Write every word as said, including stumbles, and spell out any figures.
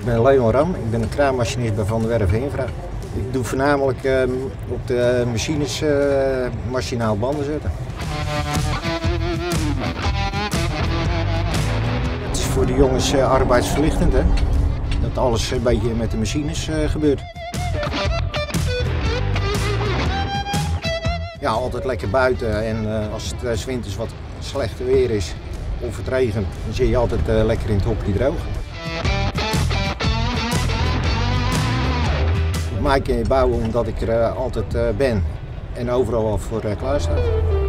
Ik ben Leon Ram, ik ben een kraanmachinist bij Van der Werf Infra. Ik doe voornamelijk uh, op de machines uh, machinaal banden zetten. Het is voor de jongens uh, arbeidsverlichtend, hè? Dat alles een beetje met de machines uh, gebeurt. Ja, altijd lekker buiten en uh, als het uh, 's winters wat slechter weer is of het regent, dan zit je altijd uh, lekker in het hokje droog. Mij kun je bouwen omdat ik er uh, altijd uh, ben en overal voor uh, klaar sta.